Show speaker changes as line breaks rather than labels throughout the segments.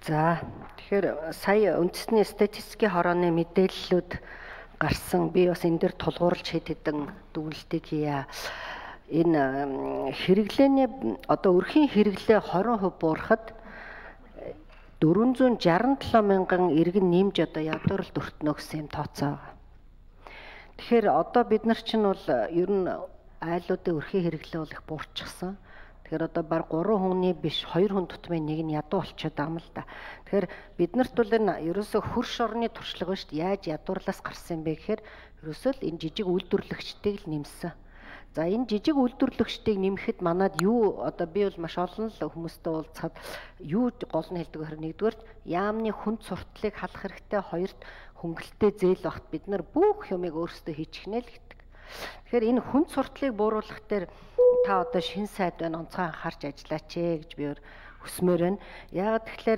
За тэгэхээр сая үндэсний статистикийн хорооны мэдээллүүд гарсан. Би бас энэ дээр тулгуурлаж хэд хэдэн дүгнэлтийг хийя. Энэ хэрэглээний одоо өрхийн хэрэглээ 20% буурахад 467 мянган иргэн нэмж одоо ядууралд өртнө гэсэн юм тооцоо байгаа. Тэгэхээр одоо бид нар чинь бол ер нь айлуудын өрхийн хэрэглээ бол их буурчихсан. Тэгэхээр одоо баг 3 хүний биш 2 хүн тутмын нэг нь ядуу болчиход байгаа юм л да. Тэгэхээр биднэрт бол энэ ерөөсөө хөрш орны туршлага шүү дээ. Яаж ядуурлаас гарсан юм бэ гэхээр ерөөсөө л энэ жижиг үйлдвэрлэгчдийг л нэмсэн. За энэ жижиг үйлдвэрлэгчдийг нэмэхэд манад юу одоо би бол маш олон л хүмүүстэй уулзахад юу гол нь хэлдэг вэ? Нэгдүгээр яамны хүнд сурталыг халах хэрэгтэй, хоёрт хөнгөлөлтөө зээл багт бид нар бүх юмыг өөрсдөө хийчихнэ л гэдэг. Тэгэхээр энэ хүнд сурталыг бууруулах дээр та одоо шин сайд байна, онцгой анхаарч ажиллаач гэж би хүсмээр байна. Яагаад тэгэхээр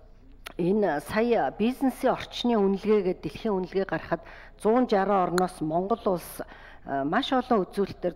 энэ сая бизнесийн орчны үнэлгээгээд дэлхийн үнэлгээ гаргахад 160 орноос Монгол улс маш олон үзүүлэлтээр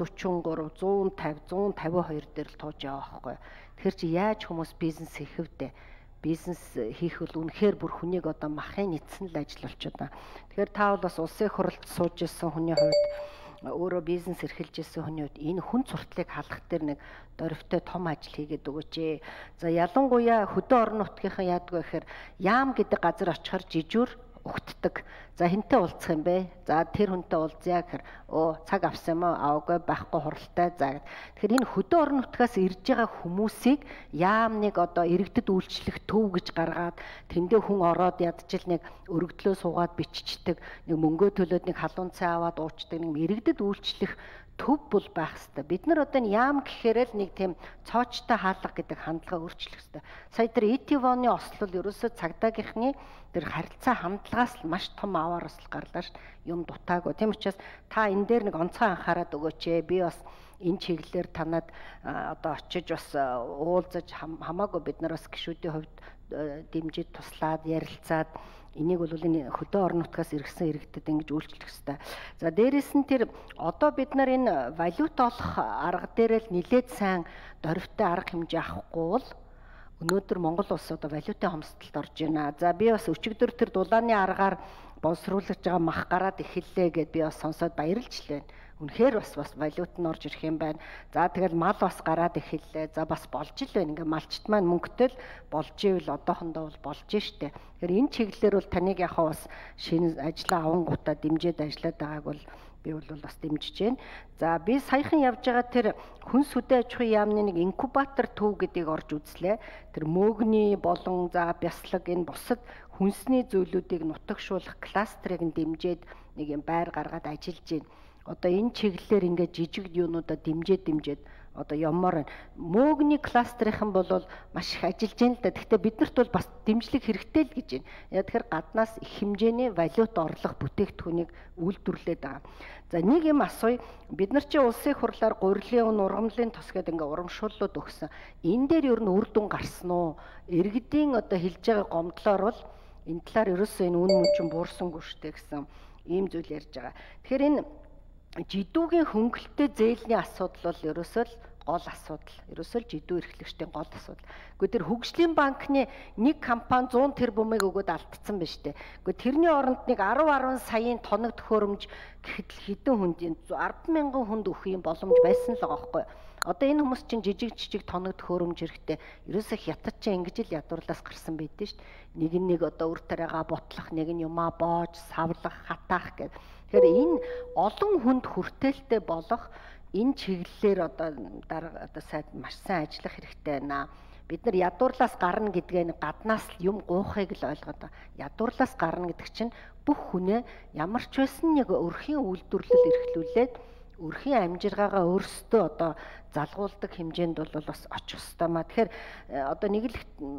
143, 150, 152 дээр л тууж яваа байхгүй. Тэгэхээр чи яаж хүмүүс бизнес хийх вдэ? Бизнес хийх бол үнэхээр бүр хүнийг одоо махын эцэн л ажил болчиход байна. Тэгэхээр та бол бас улсын хурлд сууж ирсэн хүний хувьд өөрөө бизнес эрхэлж ирсэн хүний хувьд энэ хүн сурталыг халах дээр нэг дөрвтэй том ажил хийгээд өгөөч. За ялангуяа хөдөө орон нутгийнхаа яадаг вэ гэхээр яам гэдэг газар очихоор жижүүр угтдаг. За хинтээ уулзах юм бэ? За тэр хүнтэй уулзъя гэхээр цаг авсан юм уу? Аваагүй байхгүй хуралтай. За тэгэхээр энэ хөдөө орон нутгаас ирж байгаа хүмүүсийг яам нэг одоо иргэдэд үйлчлэх төв гэж гаргаад тэндээ хүн ороод ядчил нэг өргөдлөө суугаад биччихдэг. Нэг мөнгөө төлөөд нэг халуун цай аваад уучдаг. Нэг иргэдэд үйлчлэх төв бол байх хэвээр. Бид нар одоо яам гэхээр л нэг тийм цоочтой хаалга гэдэг хандлага өөрчлөх хэвээр. Сая тэр ИТВ-ны ослол ерөөсөө цагдаагийнхны тэр харилцаа хандлагаас л маш том аваар осол гарлаа ш. Юм дутаагүй. Тийм учраас та энэ дээр нэг онцгой анхаарал өгөөч. Би бас энэ чиглэлээр танад одоо очиж бас уулзаж хамаагүй бид нар бас гишүүдийн хувьд дэмжиж туслаад ярилцаад энийг бол энэ хөдөө орон нутгаас иргэсэн иргэдэд ингэж үйлчлэх хэрэгтэй. За дээрэс нь тэр одоо бид нар энэ валют олох арга дээр л нэлээд сайн дөрвтэй арга хэмжээ авахгүй бол өнөөдөр Монгол улс одоо валютын хомсдолд орж байна. За би бас өчигдөр тэр дулааны аргаар боловсруулж байгаа мах гараад эхэллээ гэд би бас сонсоод баярлж байна. Үнэхээр бас валют нь орж ирэх юм байна. За тэгэл мал бас гараад эхэллээ. За бас болж ил байна. Ингээ малчт маань мөнгөтэй л болж ивэл одоохондоо бол болж штэ. Тэгэхээр энэ чиглэлээр бол таныг яхаа бас шинэ ажлаа авангуудаа дэмжиж ажиллаад байгааг бол би бол бас дэмжиж байна. За би саяхан явж байгаа тэр хүн сүдэ аж ахуйн яамны нэг инкубатор төв гэдгийг орж үзлээ. Тэр мөөгний болон за бяслаг энэ бусад хүнсний зүйлүүдийг нутагшуулах кластерыг дэмжиж нэг юм байр гаргаад ажиллаж байна. Одоо энэ чиглэлээр ингээд жижиг юунуудаа дэмжиж одоо явмаар байна. Мөөгний кластерийнхан бол маш их ажиллаж байна л да. Гэхдээ биднэрт бол бас дэмжлэг хэрэгтэй л гэж байна. Яа тэгэхээр гаднаас их хэмжээний валют орлого бүтээгдэхүүнийг үйлдвэрлээд байгаа. За нэг юм асууя. Бид нар чи улсын хурлаар гурилын үн ургамлын тус гэдэг ингээ урамшууллууд өгсөн. Энэ дээр ер нь үр дүн гарсан уу? Иргэдийн одоо хэлж байгаа гомдлоор бол энэ талаар ерөөсөө энэ үн мөн буурсангүй штэ гэсэн ийм зүйл ярьж байгаа. Тэгэхээр энэ жидүүгийн хөнгөлөлтөө зээлийн асуудал бол ерөөсөө л гол асуудал. Ерөөсөө л жидүү эрхлэгчдийн гол асуудал. Гэхдээ тэр хөгжлийн банкны нэг компани 100 тэрбумыг өгөөд алдсан байна штэ. Гэхдээ тэрний оронд нэг 10 саяын тоног төхөөрөмж гэхэд хэдэн хүнд 10 мянган хүнд өгөх юм боломж байсан л байгаа байхгүй. Одоо энэ хүмүүс чинь жижиг тоног төхөөрөмж хэрэгтэй. Ерөөсөө хятад чинь ингэж л ядуурлаас гарсан байдэн штэ. Нэг одоо үр тариагаа бутлах, нэг нь юмаа боож, савлах, хатаах гэдэг. Тэгэхээр энэ олон хүнд хүртээлтэй болох энэ чиглэлээр одоо дараа одоо сайд маш сайн ажиллах хэрэгтэй байна. Бид нар ядуурлаас гарна гэдгээ гаднаас л юм гуйхыг л ойлгоод байна. Ядуурлаас гарна гэдэг чинь бүх хүнээ ямар ч байсан нэг өрхийн үйлдвэрлэл эрхлүүлээд өрхийн амжиргаагаа өөрсдөө одоо залгуулдаг хэмжээнд бол бас очих ёстой маа. Тэгэхээр одоо нэг л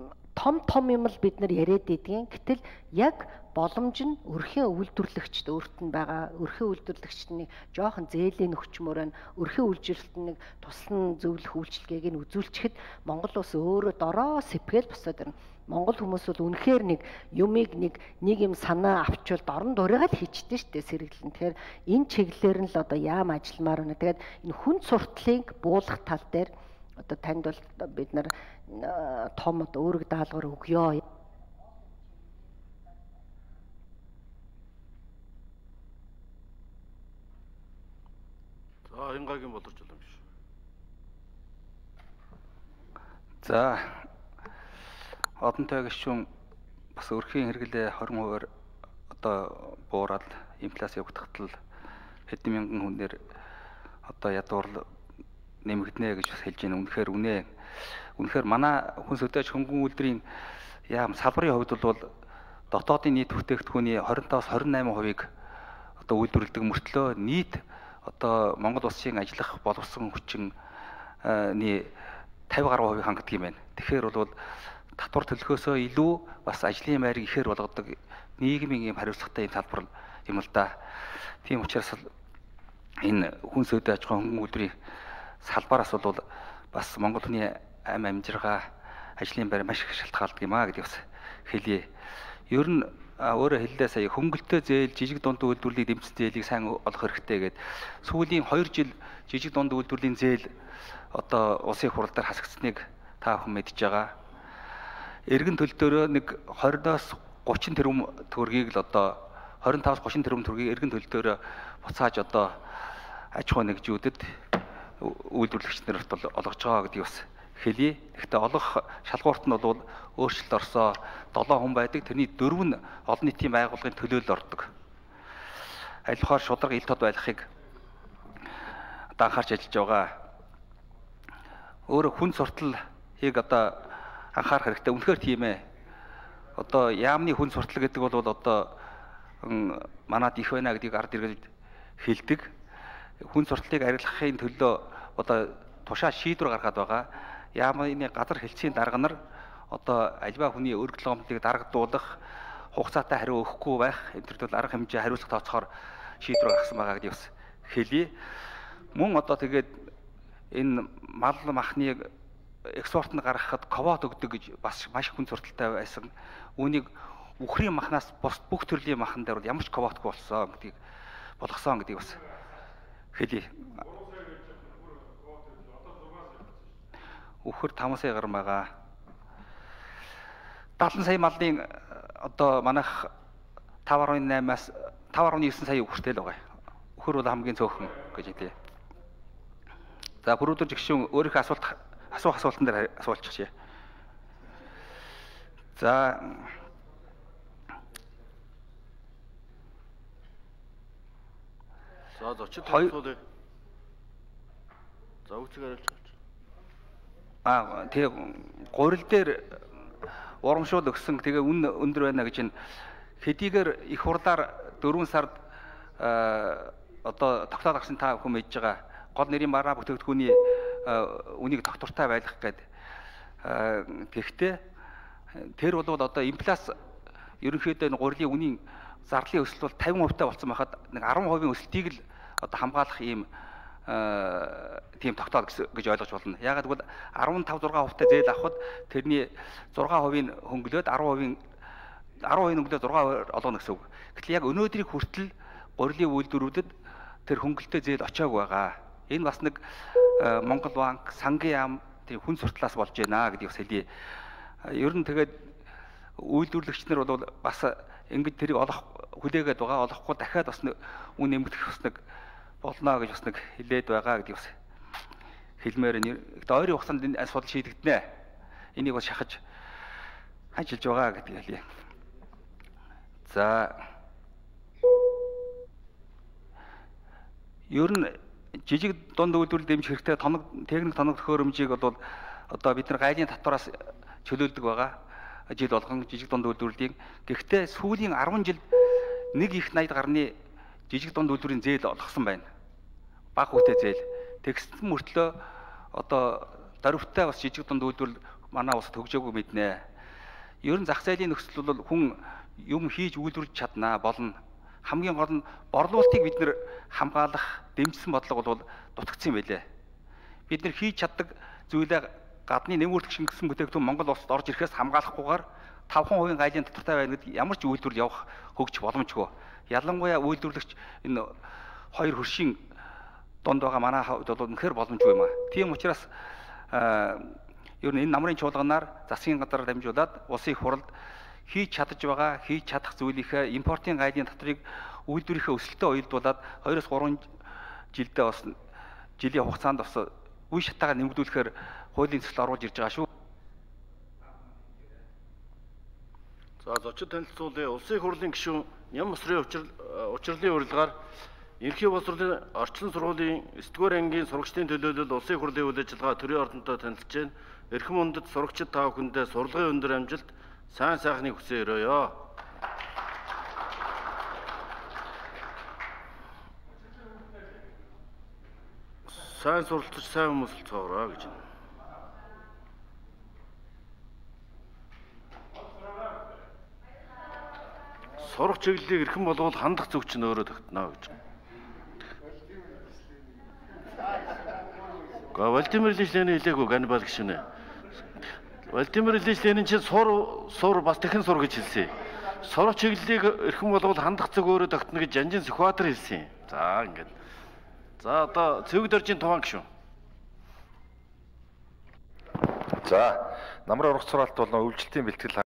том юм л бид нар яриад идэгин. Гэтэл яг боломж нь өрхийн үйлдвэрлэгчд өөрт нь байгаа өрхийн үйлдвэрлэгчдийн жоохон зээлийн өгчмөр нь өрхийн үйлдвэрлэлтний туслан зөвлөх үйлчилгээг нь үзүүлчихэд Монгол улс өөрөө дороо сэпгээл босоод ирнэ. Монгол хүмүүс бол үнэхээр нэг юмыг нэг юм санаа авчвал дорн дурайгаа л хийчихдээ шүү дээ сэргэлэн. Тэгэхээр энэ чиглэлээр нь л одоо яам ажилламаар байна. Тэгээд энэ хүн суртлыг буулгах тал дээр Одоо танд бол бид нар том одоо үүрэг даалгавар өгөө.
За Хянгагийн боловч юм биш.
За одонтой гишүүн бас өрхийн хэрэглээ 20% одоо буураад инфляци явагдахтал хэдэн мянган хүнээр одоо ядуурл нэмэгдэнэ гэж бас хэлж байна. Үнэхээр манай хүнс хөдөөж хөнгөн үйлдвэрийн яам салбарын хувьд бол дотоодын нийт бүтээгдэхүүний 25-28%-ийг одоо үйлдвэрлэдэг мөртлөө нийт одоо Монгол улсын ажиллах боловсон хүчин 50 гаруй хувийг хангадаг юм байна. Тэгэхээр бол татвар төлөхөөсөө илүү бас ажлын байрыг ихээр болгодог нийгмийн юм хариуцлагатай юм салбар юм л да. Тийм учраас энэ хүнс хөдөө аж ахуйн хөнгөн үйлдвэрийн салбараас бол бас Монгол хүний амжиргаа ажлын байр маш их шалтгаалдаг юм а гэдэг бас хэлье. Ер нь өөрөөр хэллээ сая хөнгөлтөө зээл жижиг дунд үйлдвэрлэлийг дэмжсэн зээлийг сайн олох хэрэгтэй гэдэг. Сүүлийн 2 жил жижиг дунд үйлдвэрлэлийн зээл одоо улсын хурал дээр хасагдсныг та бүхэн мэдж байгаа. Эргэн төлөлтөөрөө нэг 20-оос 30 тэрбум төгрөгийг л одоо 25-аас 30 тэрбум төгрөгийг эргэн төлөлтөөрөө буцааж одоо аж ахуй нэгжүүдэд үйлдвэрлэгчнэр олгож байгаа гэдгийг бас хэлье. Гэхдээ олох шалгуурт нь бол өөрчлөлт орсоо 7 хүн байдаг. Тэрний 4 нь олон нийтийн байгууллагын төлөөлөл ордог. Аль болохоор шударга ил тод байхыг одоо анхаарч ажиллаж байгаа. Өөрө хүн сурталыг одоо анхаарах хэрэгтэй. Үнэхээр тийм ээ. Одоо яамны хүн суртал гэдэг бол одоо манад их байна гэдгийг ард иргэд хэлдэг. Хүн сурталыг арилгахын төлөө одоо тушаа шийдвэр гаргаад байгаа. Яамны газар хэлтсийн дарга нар одоо альва хүний өргөл гомдлыг дарагдуулах, хугацаатай хариу өгөхгүй байх, энэ төрөл арга хэмжээ хариуцлага тооцохоор шийдвэр гаргасан байгаа гэдгийг бас хэлье. Мөн одоо тэгээд энэ мал махны экспортод гаргахад квот өгдөг гэж бас маш хүн сурталтай байсан. Үүнийг үхрийн махнаас бүх төрлийн махан дээр ямар ч квотгүй болсон гэдгийг болгосон гэдгийг бас хэлье. Үхэр 5 сая гаруй байгаа. 70 сая малын одоо манайх 5.8-аас 5.9 сая үхэртэй л байгаа. Үхэр бол хамгийн цөөхөн гэж хэлье. За бүрүүдэр жигшүүн өөрийнхөө асуултан дээр асуулчих. За
зочид асуулаа. За үцэг арилж
тэгээ гурил дээр урамшуул өгсөн тэгээ үн өндөр байна гэж энэ хэдийгээр их хурлаар 4 сард одоо тогтоол гарсан та бүхэн мэдж байгаа. Гол нэрийн мараа бүтээгдэхүүний үнийг тогтвортой байлгах гэдэг. Гэхдээ тэр бол одоо инфляци ерөнхийдөө энэ гурилын үнийн зарлалын өсөлт бол 50% таа болсон байхад нэг 10% өсөлтийг л одоо хамгаалах ийм тийм тогтоол гэж ойлгож болно. Яагаад гэвэл 15-6% таа зээл авахд тэрний 6%-ийг хөнгөлөөд 10% хөнгөлөөд 6% олгоно гэсэн үг. Гэтэл яг өнөөдрийг хүртэл гурилын үйлдвэрүүдэд тэр хөнгөлөлтөө зээл очиаг байгаа. Энэ бас нэг Монгол банк, сангийн яам тэр хүн суртлаас болж байна гэдгийг бас хэлье. Ер нь тэгээд үйлдвэрлэгчнэр бол бас ингэж тэрийг олох хүлээгээд байгаа. Олохгүй дахиад бас үн нэмэгдэх бас нэг болно гэж бас нэг хэлээд байгаа гэдгийг бас хэлмээр нь. Гэхдээ ойрын хугацаанд энэ асуудал шийдэгдэнэ. Энийг бас шахаж ажиллаж байгаа гэдгийг хэлье. За ер нь жижиг дунд үйлдвэрлэл дэмжих хэрэгтэй техник тоног төхөөрөмжийг бол одоо бид нар гайлын татвараас чөлөөлдөг байгаа. Жил болгон жижиг дунд үйлдвэрлэлийн. Гэхдээ сүүлийн 10 жилд 1.80 гарны жижиг дунд үйлдвэрийн зээл олгосон байна. Бага хүүтэй зээл. Тэгсэн мөртлөө одоо дөрвтэй бас жижиг дунд үйлдвэрлэл манай улсад хөгжөөгүй мэднэ. Ер нь зах зээлийн нөхцөл бол хүн юм хийж үйлдвэрлэж чаднаа болно. Хамгийн гол нь борлуулалтыг бид нэр хамгаалах дэмжсэн бодлого бол дутагдсан юм байлээ. Бид нэр хийж чаддаг зүйлээ гадны нэмүүлэх шингэсэн бүтээгдэхүүн Монгол улсад орж ирэхээс хамгаалахгүйгээр 5% гайлын татвартай байна гэдэг ямар ч үйлдвэрлэл явах хөгжих боломжгүй. Ялангуяа үйлдвэрлэгч энэ хоёр хөршийн донд байгаа манай хувьд бол үнэхээр боломжгүй юм аа. Тийм учраас ер нь энэ намрын чуулганаар засгийн газар дамжуулаад улсын их хурлд хийж чадж байгаа, хийж чадах зүйлийнхээ импортын гайлын татрыг үйлдвэрийнхээ өсөлтөд уялдуулаад 2-3 жилдээ бас жилийн хугацаанд бас үе шатаагаар нэмэгдүүлэхээр хуулийн төсөл оруулж ирж байгаа шүү.
За зочид танилцуулъя. Улсын их хурлын гишүүн Нямсрын учрлын урилгаар Ерөнхий боловсролын орчлон сургуулийн 9-р ангийн сурагчдын төлөөлөл улсын их хурлын үйл ажиллагаа төрийн ордонтой танилцж байна. Эрхэм үндэд сурагчид та бүхэндээ сурлагын өндөр амжилт, сайн сайхныг хүсье өрөөё. Сайн суралцж сайн хүмүүс болцоороо гэж байна. Сурах чиглэлийг эрхэм болгоод хандах зөв чинь өөрөө тогтно гэж байна. Владимир Ильич Ленин хэлээгүй Ганнибал гишүүнэ. Владимир Ильич Ленин чинь сур бас дахин сур гэж хэлсэн. Сурах чиглэлийг эрхэм болгоод хандах зөв өөрөө тогтно гэж Жанжин Сүхбаатар хэлсэн. За ингээд. За одоо цэвэг доржийн Туван гишүүн.
За намрын ургац сургаалт болон өвлжилтийн бэлтгэл